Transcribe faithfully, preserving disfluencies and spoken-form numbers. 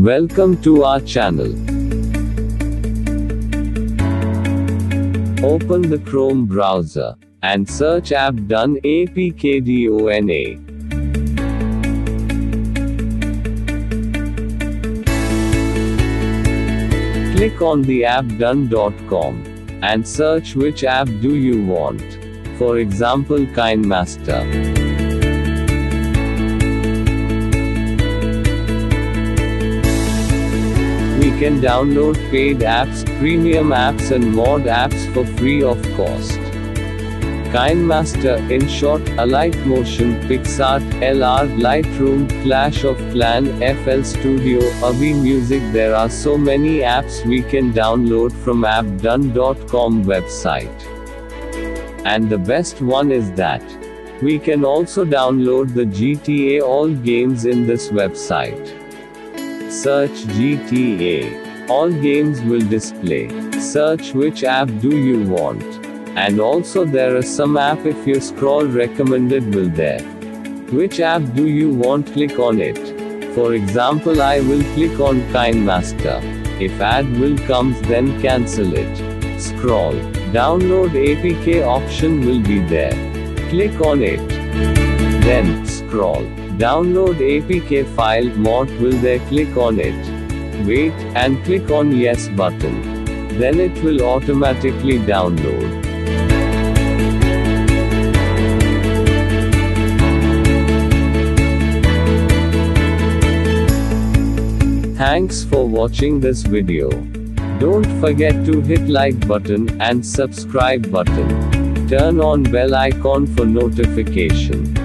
Welcome to our channel. Open the Chrome browser and search AppDone A P K D O N E. Click on the app done dot com and search which app do you want. For example, KineMaster. We can download paid apps, premium apps and mod apps for free of cost. KineMaster, in short, AlikeMotion, PicsArt, L R, Lightroom, Clash of Clans, F L Studio, Avi Music. There are so many apps we can download from app done dot com website. And the best one is that we can also download the G T A all games in this website. Search G T A. All games will display. Search which app do you want. And also there are some app if you scroll recommended will there. Which app do you want? Click on it. For example, I will click on KineMaster. If ad will comes, then cancel it. Scroll. Download A P K option will be there. Click on it. Then, scroll. Download A P K file, mod will there. Click on it. Wait, and click on yes button. Then it will automatically download. Thanks for watching this video. Don't forget to hit like button and subscribe button. Turn on bell icon for notification.